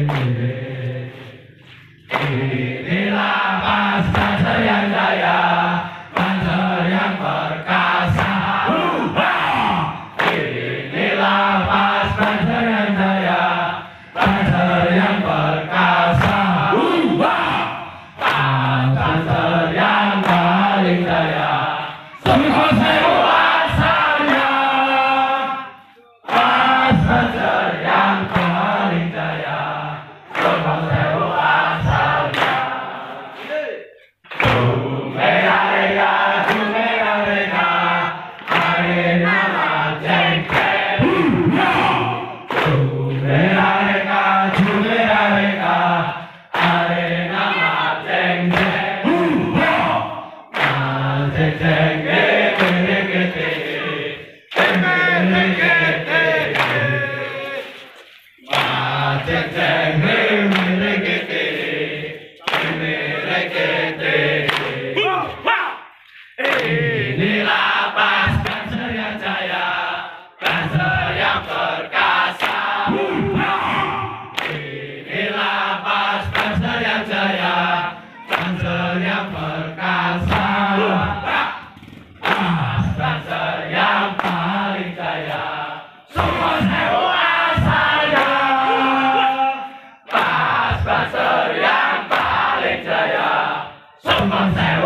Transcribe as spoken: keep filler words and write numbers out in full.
Inilah pas Banser yang jaya, Banser yang perkasa. Inilah pas Banser yang jaya, Banser yang perkasa. Pas Banser yang paling jaya, Sungguh Sewu asalnya. Pas Banser yang paling jaya, Sungguh Sewu asalnya. Jumera-rega, jumera-rega, arena jeng-jeng. Jumera-rega, jumera-rega, arena jeng-jeng. Jeng-jeng, gete-gete, gete-gete. Jeng-jeng, gete-gete, gete-gete. Inilah pas Banser yang jaya, Banser yang perkasa. Inilah pas Banser yang jaya, Banser yang perkasa. Pas Banser yang paling jaya, Sungguh Sewu asalnya. Pas Banser yang paling jaya, Sungguh Sewu